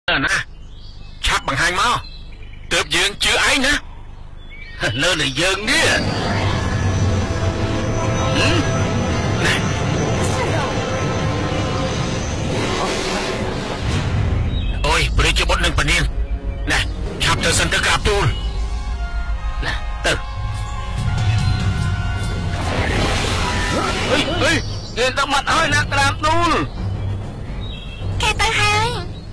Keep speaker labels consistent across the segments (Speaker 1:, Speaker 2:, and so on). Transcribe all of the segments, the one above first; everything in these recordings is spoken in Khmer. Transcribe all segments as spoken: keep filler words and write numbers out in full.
Speaker 1: nè chặt bằng hai máu tớp dương chưa ấy nữa lơ là dương nữa nè ôi beri cho bốt nâng panin nè chặt từ sân tới cạp tu nè từ ơi ơi nhìn tao mặt hơi nè cạp tu
Speaker 2: cái tới hai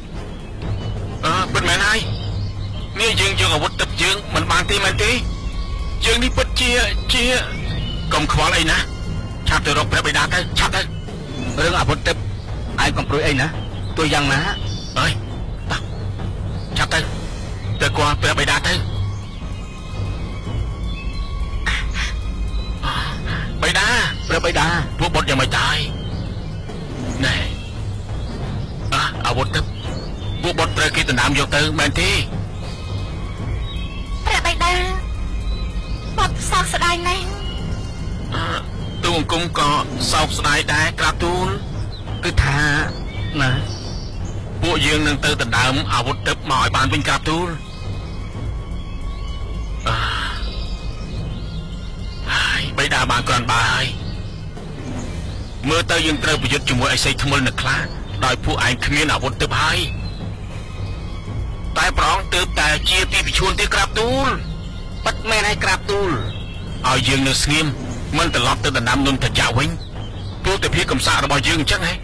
Speaker 1: ờ bên mẹ này nghe dương dương ở quất tập dương mình bàn ti mình tí dương đi bật chia chia còn khó này nè chặt từ rộng bay đá tới chặt tới
Speaker 3: រឿងអាវុធទឹកឯងកំព្រួយអីណាទួយ៉ាងណា
Speaker 1: អើយតោះចាប់ទៅទៅគាត់ព្រះបិតាទៅបិតា
Speaker 3: ព្រះបិតា
Speaker 1: ពួកបុត្រយ៉ាងមិនតើណែអើអាវុធទឹកពួកបុត្រត្រូវគេដណ្ដើមយកទៅមែនទេ
Speaker 2: ព្រះបិតាបុត្រសោកស្ដាយណាស់
Speaker 1: ទូអង្គមក៏សោកស្ដាយដែរក្រាបទូល
Speaker 3: គឺថាណា
Speaker 1: ពួកយើងនឹងទៅដណ្ដើមអាវុធទឹកមកឲ្យបានវិញក្រាបទូលអើហើយបិតាបានគ្រាន់បើហើយមើលទៅយើងត្រូវប្រយុទ្ធជាមួយអិសីថ្មិលនៅខ្លះដោយពួកឯងគ្មានអាវុធទឹកហើយតែប្រងទើបតែជាទីពិឈួនទេក្រាបទូល
Speaker 3: ប៉ិតមែនហើយក្រាបទូល
Speaker 1: ឲ្យយើងនៅស្ងៀមមិនត្រឡប់ទៅដណ្ដើមនំតាចាវិញព្រោះតែភាពកំសាករបស់យើងអញ្ចឹងហ៎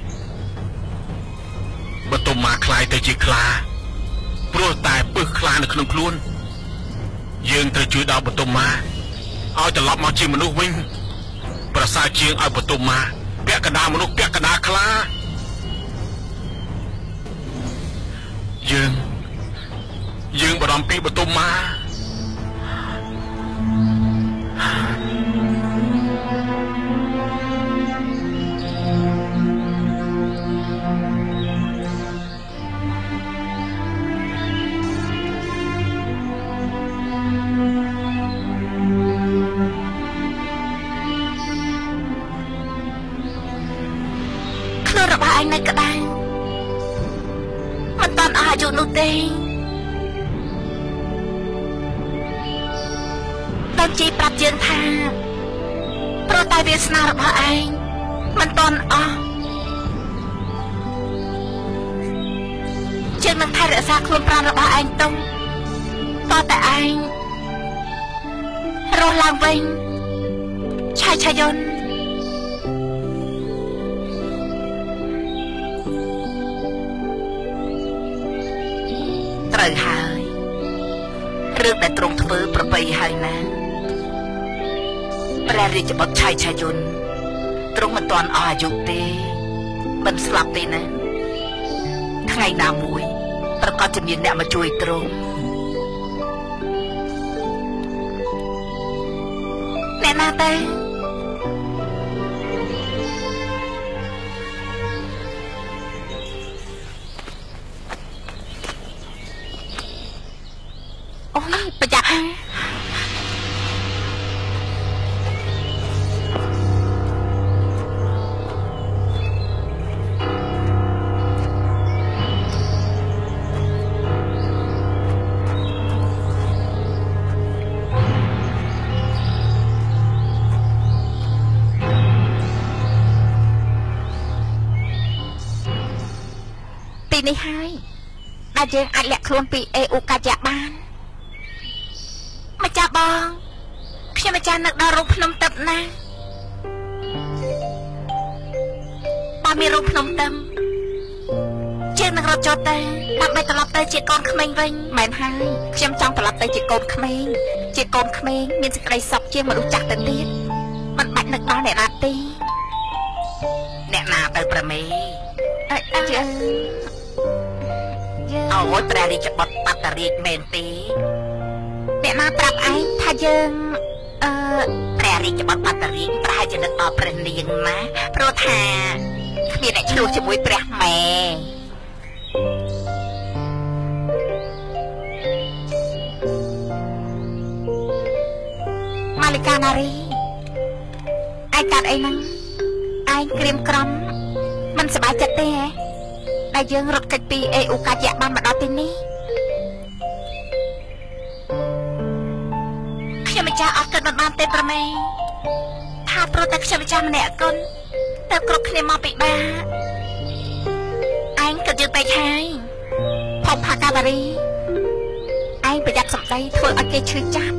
Speaker 1: បើទុំមកខ្លាយទៅជាខ្លាព្រោះតែពឹសខ្លានៅក្នុងខ្លួនយើងត្រូវជួយដល់បទុមមកឲ្យត្រឡប់មកជាមនុស្សវិញប្រសើរជាងឲ្យបទុមមកពាក់កណ្ដាលមនុស្សពាក់កណ្ដាលខ្លាយើងយើងបារម្ភពីបទុមមក
Speaker 2: របស់ឯងនៅក្តៅមិនតាន់អស់អាយុនោះទេតាមជីប្រាប់យើងថាព្រោះតែវាសនារបស់ឯងមិនតាន់អស់យើងនឹងថែរក្សាខ្លួនប្រាណរបស់ឯងទុំតតែឯងរស់ឡើងវិញឆាយឆាយុនត្រូវហើយរឿងដែលទ្រង់ធ្វើប្របីហើយណាព្រះរាជបុត្រឆៃឆាយុនទ្រង់មិនទាន់អស់អាយុទេមិនស្លាប់ទេណាថ្ងៃណាមួយប្រកាសជាមានអ្នកមកជួយទ្រង់អ្នកណាទេអូយប្រយ័ត្នទីនេះហើយដែលយើងអាចលាក់ខ្លួនពីអេអ៊ូកាជាបានម្ចាស់បងខ្ញុំម្ចាស់នឹកដល់រូបភ្នំទឹមណាបើមានរូបភ្នំទឹមជាងនឹងរត់ចុះទៅដើម្បីត្រឡប់ទៅជាកូនក្មេងវិញមែនហើយខ្ញុំចង់ត្រឡប់ទៅជាកូនក្មេងជាកូនក្មេងមានសេចក្តីសុខជាងមនុស្សចាស់ទៅទៀតមិនបាច់នឹកដល់អ្នកណាទេអ្នកណាទៅប្រមេអើអើយើងអូយព្រះរាជបុត្របតរាជមែនទេអ្នកណាប្រាប់ឯងថាយើងអឺព្រះរាជបុត្របតរាជប្រហែលជានឹកដល់ព្រះនាងណាព្រោះថាគ្មានអ្នកឆ្លោះជាមួយព្រះម៉ែម៉ាលីកាណារីឯងកាត់អីហ្នឹងឯងក្រៀមក្រំមិនសប្បាយចិត្តទេហ៎ដែលយើងរត់គេចពីអេអ៊ូកាជាបានមកដល់ទីនេះខ្ញុំម្ចាស់អត់គិតមិនបានទេប្រមេថាព្រោះតែខ្ញុំម្ចាស់ម្នាក់គុណតែគ្រប់គ្នាមកពិបាកឯងគិតយឺតពេកហើយផុសផាកាបារីឯងប្រយ័ត្នសម្ដីធ្វើឲ្យគេឈឺចាប់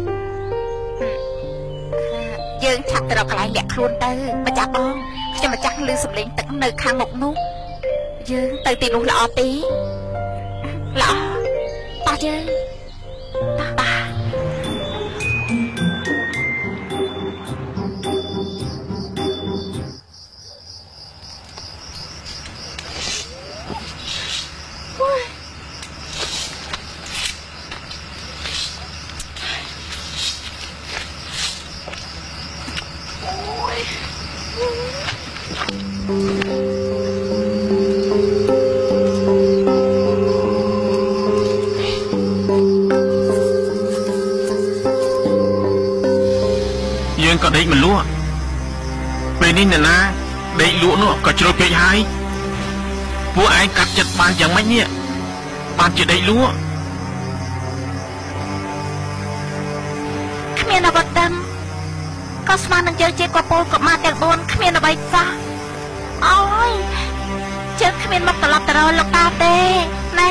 Speaker 2: យើងឆាប់ទៅរកកន្លែងលាក់ខ្លួនទៅម្ចាស់បងខ្ញុំម្ចាស់ឮសំឡេងទឹកនៅខាងមុខនោះយើងទៅទីនោះល្អទេល្អតោះយើងតោះបាទ
Speaker 1: យើងក៏ដេកមិនលក់ពេលនេះអ្នកណាដេកលក់នោះក៏ជ្រុលពេកហើយពួកឯងកាត់ចិត្តបានយ៉ាងម៉េចនេះបានជាដេកលក់
Speaker 2: គ្មានអ្វីដឹងក៏ស្មាននឹងយើងជាកពលកុមារទាំងបួនគ្មានអ្វីសោះអូយជើងគ្មានមកត្រឡប់ទៅរកលោកតាទេណា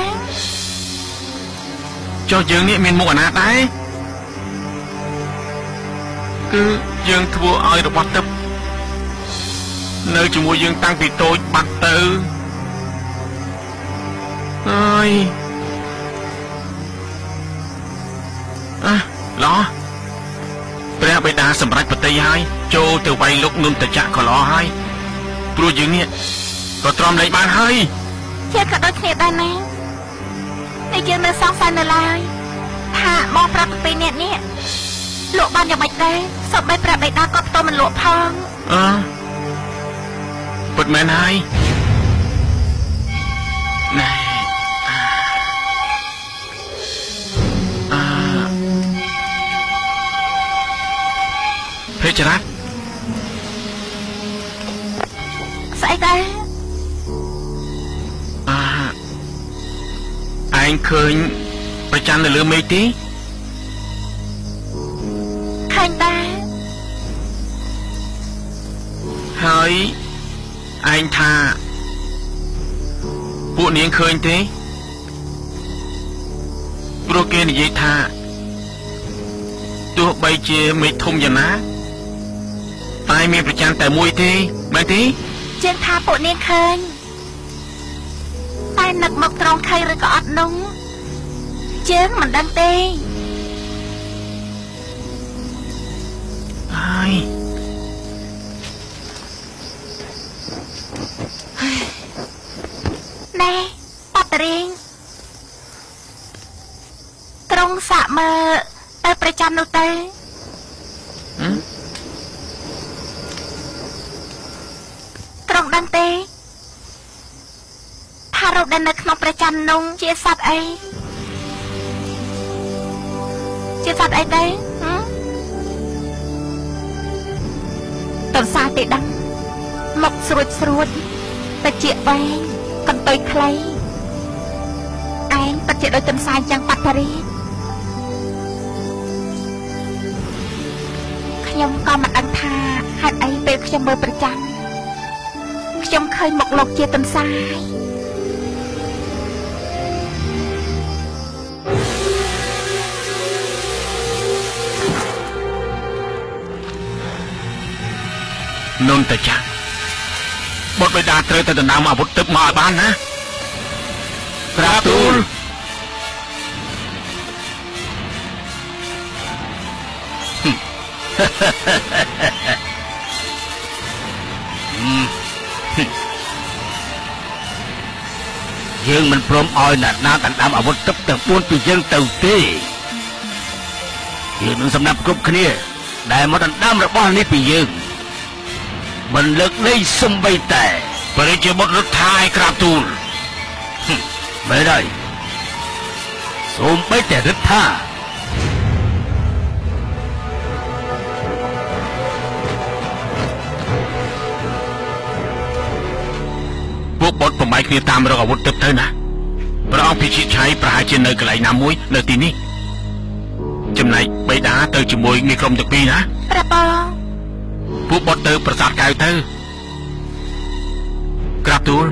Speaker 1: ចុះយើងនេះមានមុខអាណាដែរគឺយើងធ្វើឲ្យរបស់ទឹកនៅជាមួយយើងតាំងពីតូចបាត់ទៅអើយអះឡោះព្រះបិតាសម្រេចបតីហើយចូលទៅវាយលោកនុនតចៈក៏ឡោះហើយព្រោះយើងនេះក៏ទ្រាំលែងបានហើយ
Speaker 2: ជាក៏ដូចគ្នាដែរណាតែយើងនៅសង្ស័យនៅឡើយថាមកប្រាប់ពីអ្នកនេះលក់បានយ៉ាងម៉េចដែរសូម្បីព្រះបិតាក៏ផ្ទោមិនលក់ផង
Speaker 1: អឺពិតមែនហើយណែអឺភេជ្ជរៈ
Speaker 2: ស្អីដែរ
Speaker 1: អឺឯងឃើញប្រចាំនៅលើមេឃទេ
Speaker 2: ឃើញដែរ
Speaker 1: ហើយឯងថាពួកនាងឃើញទេព្រោះគេនិយាយថាទោះបីជាមេឃធំយ៉ាងណាតែមានប្រចាំតែមួយទេមែនទេ
Speaker 2: ជាងថាពួកនាងឃើញតែនឹកមកត្រង់ខៃឬក៏អត់នោះជាងមិនដឹងទេ
Speaker 1: ហើយ
Speaker 2: ណែប៉ាតរៀងត្រង់សាក់មើលទៅប្រចាំនោះទៅត្រង់ដឹងទេថារូបដែលនៅក្នុងប្រចាំនោះជាសត្វអីជាសត្វអីទេតន្សាទេដឹងមកស្រួចស្រួចតែជាវែងកន្ទុយខ្លីឯងពិតជាដូចតន្សាចឹងប៉ាត់រីខ្ញុំក៏មិនដឹងថាហេតុអីពេលខ្ញុំមើលប្រចាំខ្ញុំឃើញមកលោកជាតន្សាយ
Speaker 1: នុនតចៈបុត្របិតាត្រូវតែដណ្ដើមអាវុធទឹកមកឲ្យបានណាក្រាបទូល
Speaker 3: យើងមិនព្រមឲ្យអ្នកណាដណ្ដើមអាវុធទឹកទាំងបួនពីយើងទៅទេយើងនឹងសម្រាប់គ្រប់គ្នាដែលមកដណ្ដើមរបស់នេះពីយើងមិនលើកលែងសំបីតែ
Speaker 1: បរិជាបុត្ររដ្ឋាយក្រាបទូល
Speaker 3: មិនដែរសូមបីតែរដ្ឋា
Speaker 1: ពួកបុត្រប្រម៉ៃគ្នាតាមរកអាវុធទឹកទៅណាព្រះអង្គភិជាឆៃប្រហែលជានៅកន្លែងណាមួយនៅទីនេះចំណែកបេតាទៅជាមួយមីក្រុមទាំងពីរណា
Speaker 2: ព្រះបង
Speaker 1: ពួកបត់ទៅប្រាសាទកៅទៅក្រាបទូល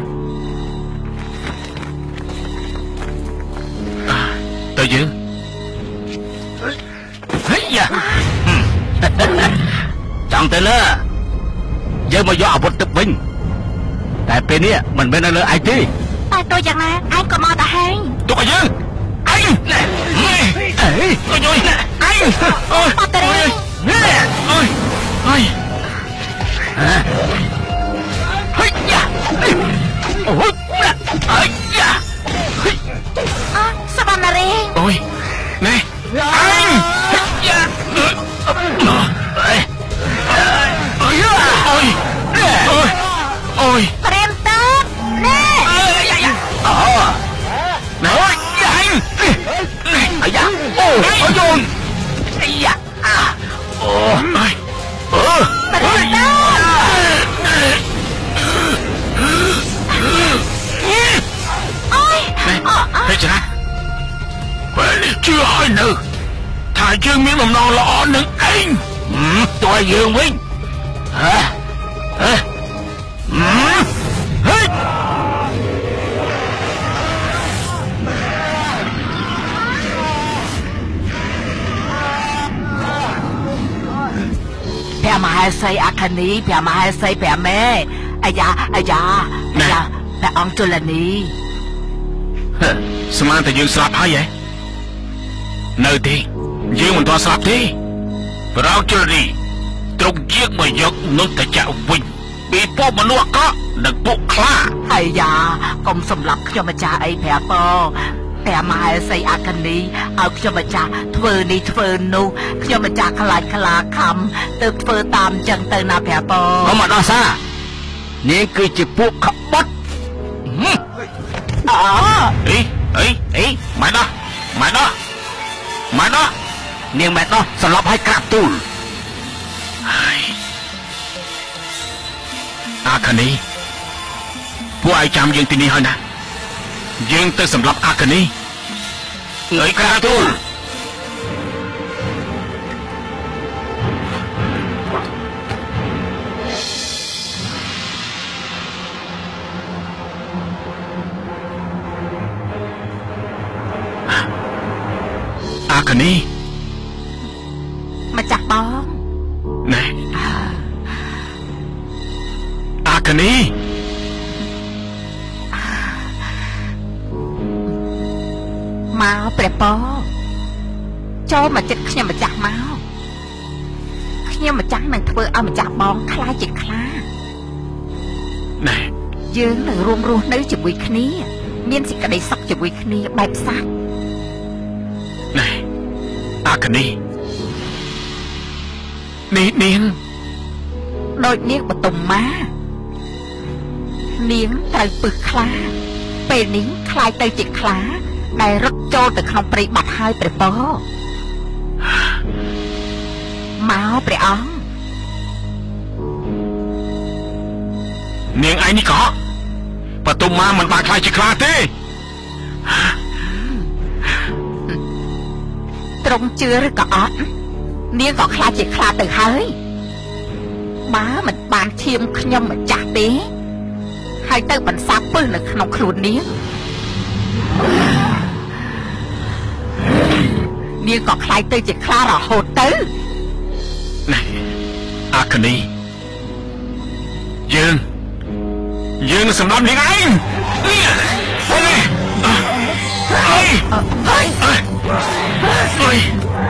Speaker 1: ទៅយើង
Speaker 3: ហីយ៉ាចង់ទៅលើយើងមកយកអាវុធទឹកវិញតែពេលនេះមិនមែននៅលើឯងទេ
Speaker 2: តែទៅយ៉ាងណាឯងក៏មកទៅហែង
Speaker 1: ទុកឲ្យយើងអញណែអីទៅយយណែអញអូយ
Speaker 2: អត់ទេ
Speaker 1: ណែអូយអូយហេយ៉ាអូយអីយ៉ា
Speaker 2: អើសវណ្ណារេ
Speaker 1: អូយណែអញយ៉ាអីអូយអូយអូយ
Speaker 2: ព្រាមតើណែ
Speaker 1: យ៉ាយ៉ាអូណែអូយយ៉ាញ់ណែអាយ៉ាអូអូយនអាយ៉ាអូអើយអូ
Speaker 2: ព្រាមតើអូយ
Speaker 1: ហេចណាពេលនេះជឿឲ្យនៅថាយើងមានបំណងល្អនឹងឯង
Speaker 3: តើយើងវិញហ៎ហ៎ហេព្រះមហេសីអគ្គនីព្រះមហេសីព្រះមេអាយ៉ាអាយ៉ាអាយ៉ាព្រះអង្គជលនី
Speaker 1: ស្មានតែយើងស្លាប់ហើយហ៎នៅទេយើងមិនទាន់ស្លាប់ទេព្រះអង្គជលនីត្រង់ជាមកយកនុតចៈវិញពីពួកមនុស្សអាក្រក់និងពួកខ្លា
Speaker 3: អាយ៉ាកុំសម្លាប់ខ្ញុំម្ចាស់អីព្រះពរព្រះមហេសីអគ្គនីឲ្យខ្ញុំម្ចាស់ធ្វើនេះធ្វើនោះខ្ញុំម្ចាស់ខ្លាចខ្លាខំទៅធ្វើតាមចឹងទៅណាព្រះពរកុំមកដោះសារនាងគឺជាពួកក្បត់
Speaker 1: អូអីអីអីម៉ែដោះម៉ែដោះម៉ែដោះ
Speaker 3: នាងម៉ែដោះស្លាប់ឲ្យក្រាបទូល
Speaker 1: ហើយអាកានីពួកឯងចាំយើងទីនេះហើយណាយើងទៅសម្រាប់អាកានីអើយក្រាបទូលអាកានី
Speaker 2: ម្ចាស់បង
Speaker 1: ណែអាកានី
Speaker 2: មកព្រះពរចូលមកចិត្តខ្ញុំម្ចាស់មកខ្ញុំម្ចាស់នឹងធ្វើឲ្យម្ចាស់បងខ្លាចជាខ្លា
Speaker 1: ណែ
Speaker 2: យើងនឹងរួមរស់នៅជាមួយគ្នាមានសេចក្តីសុខជាមួយគ្នាបែបសត្វ
Speaker 1: ណែអាកានីនេះនាង
Speaker 2: ដូចនាងបតុមមានាងត្រូវពឹសខ្លាពេលនេះខ្លាយទៅជាខ្លាដែលរត់ចូលទៅក្នុងព្រៃបាត់ហើយព្រះពរមកព្រះអង្គ
Speaker 1: នាងឯងនេះក៏បតុមមាមិនបានខ្លាយជាខ្លាទេ
Speaker 2: ត្រង់ជឿឬក៏អត់នាងក៏ខ្លាចជាខ្លាទៅហើយបើមិនបានឈាមខ្ញុំម្ចាស់ទេហើយទៅបន្សាបពឹសនៅក្នុងខ្លួននាងនាងក៏ខ្លាចទៅជាខ្លារហូតទៅ
Speaker 1: ណែអាកានីយើងយើងសម្រាប់នាងឯងនេះអីអីអីអី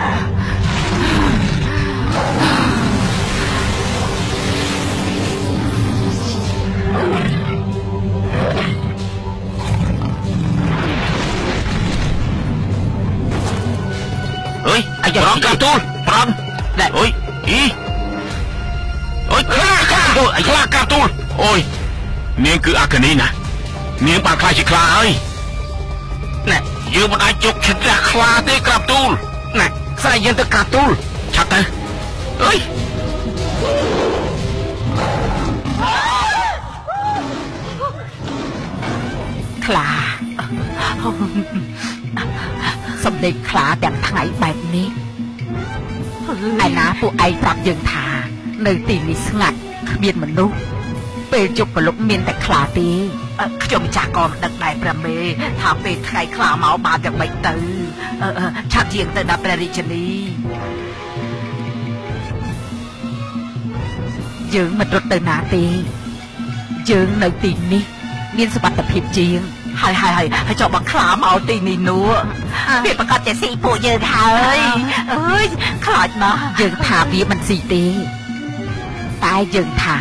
Speaker 1: អើយអាយ៉ាប្រងកាទូលប្រងណែអើយអីអើយខ្លាខ្លាអាយ៉ាកាទូលអូយនាងគឺអាកានីណានាងបានខ្លាចជាខ្លាហើយណែយើងមិនអាចជោគឈ្នះខ្លាទេក្រាបទូលណែស្រីយើងទៅក្រាបទូលឆាប់ទៅអើយ
Speaker 2: ខ្លា
Speaker 3: សំឡេងខ្លាទាំងថ្ងៃបែបនេះឯណាពួកឯងប្រាប់យើងថានៅទីនេះស្ងាត់គ្មានមនុស្សពេលជប់ប្រលប់មានតែខ្លាទេខ្ញុំម្ចាស់ក៏មិនដឹងដែរព្រះមេថាពេលថ្ងៃខ្លាមកបានយ៉ាងម៉េចទៅឆាប់ជាងទៅដល់ព្រះរាជនី យើងមិនរត់ទៅណាទេយើងនៅទីនេះមានសុវត្ថិភាពជាងហើយហើយហើយចុះបើខ្លាមកទីនេះនោះវាប្រកាសតែស៊ីពួកយើងហើយអើយខ្លាចណាស់យើងថាវាមិនស៊ីទេតែយើងថា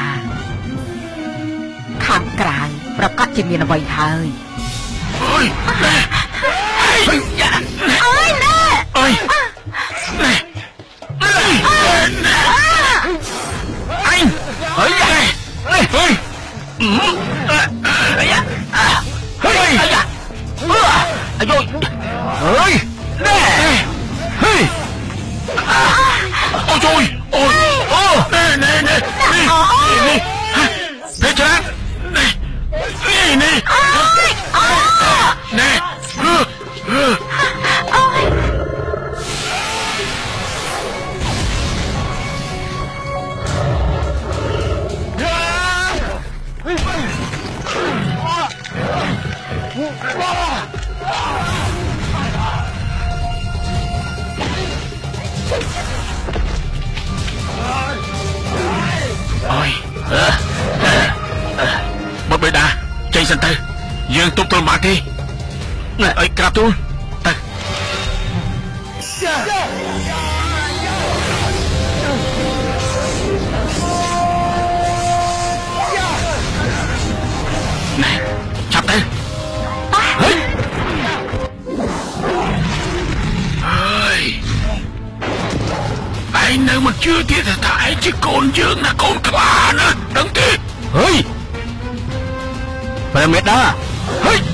Speaker 3: ខាងក្រៅប្រកាសជាមានអ្វីហើយអើយអើយអើយណែអើយណែអញเฮ้ยเฮ้ยเฮ้ยอืมไอ้ยะเฮ้ยไอ้ยะเออไอ้โยเฮ้ยแน่เฮ้ยโอ้ยโอ้ยโอ้แน่แน่แน่นี่นี่เพชรนี่นี่นี่แน่เออเออโอ้ย
Speaker 1: Ôi Một bê đá Chạy sân tư Dương tụt tụt mạng đi Ôi krap tụt Tư Này Chạp tư Ôi Ôi Anh nếu mà chưa tiết thì thải chứ con dương là con khá nữa Đừng tiết Ôi Phải mệt đó Ôi